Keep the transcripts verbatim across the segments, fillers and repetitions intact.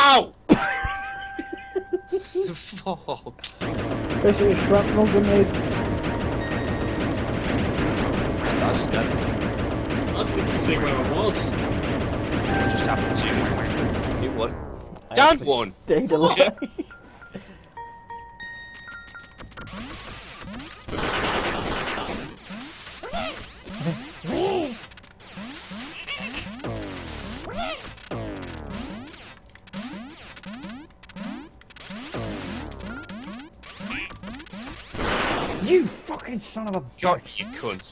Ow! Fuck. Basically a shrapnel grenade. That's dead. I couldn't see where I was. What just happened to you? You won. I Dan actually won! Stayed alive. You fucking son of a God, bitch. you cunt.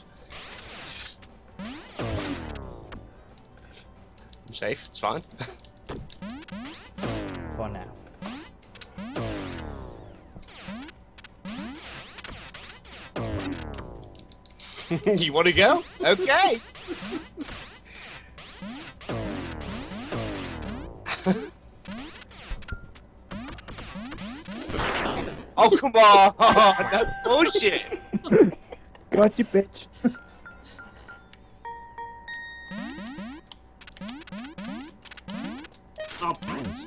I'm safe, it's fine. For now. You want to go? Okay. Oh, come on! That's bullshit! Got you, bitch. Oh, thanks.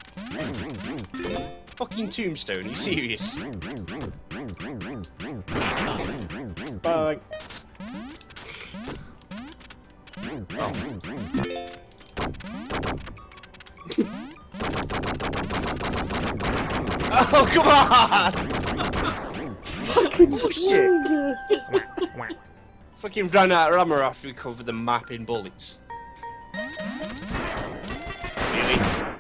Fucking tombstone, are you serious? Bye. Oh, come on! Fucking Bullshit! Jesus. Fucking ran out of ammo after we covered the map in bullets. Really?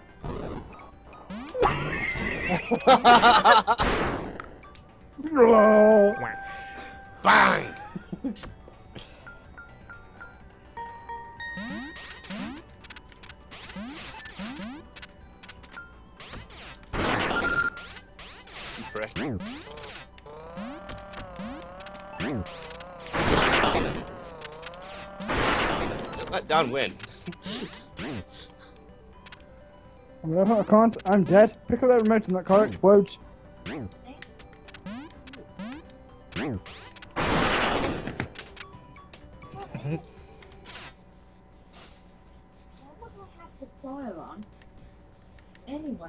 Bang! You prick. Let Dan win. No, I can't. I'm dead. Pick up that remote and that car explodes. Why would I have the fire on? Anyway.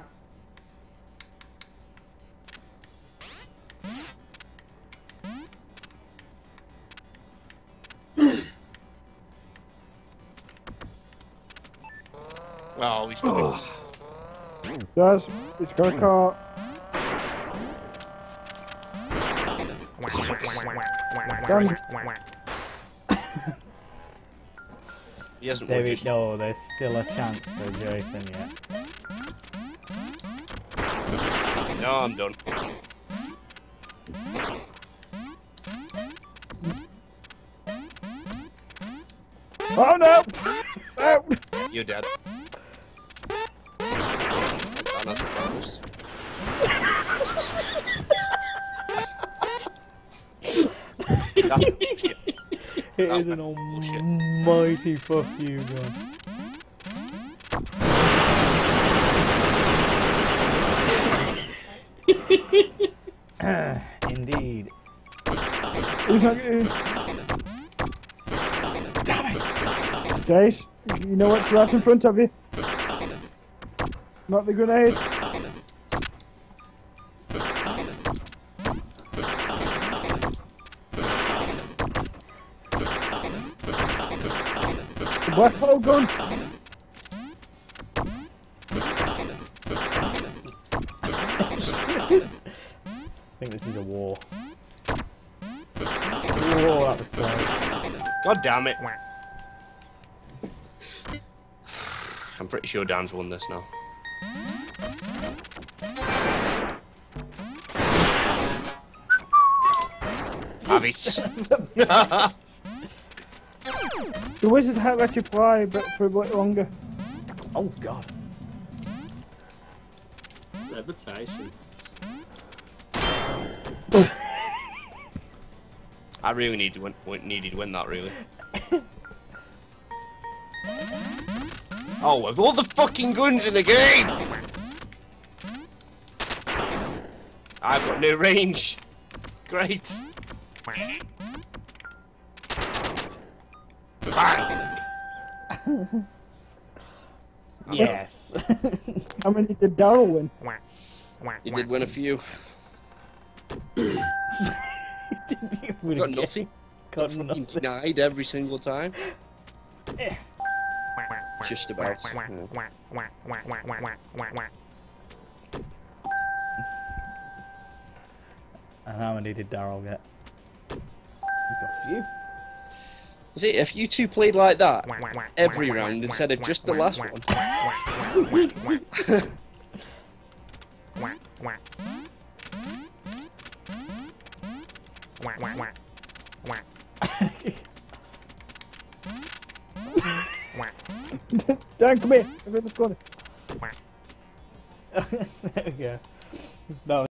Oh, he's got Guys, it's got a car. Done. He hasn't There won we just... go. There's still a chance for Jayson yet. No, I'm done. Oh no! Oh. You're dead. I'm not surprised. That's bullshit. It That is an was bullshit. almighty fuck you, John. Indeed. Who's not getting... Damn it! Jace, you know what's right in front of you? Not the grenade. The black hole gun. I think this is a war. It's a war, that was close. God damn it. I'm pretty sure Dan's won this now. Have it. The wizard hat let you fly, but for a bit longer. Oh god. Levitation. I really need to win, needed to win that, really. Oh, with all the fucking guns in the game! I've got no range. Great. Bang! Yes. How many did Darrell win? You did win a few. Didn't Got get- nothing. Got Fucking nothing. denied every single time. Just about. Yeah. And how many did Darrell get? You got a few. See, if you two played like that every round instead of just the last one. Dan, come here. Everyone's got it. There we go. No.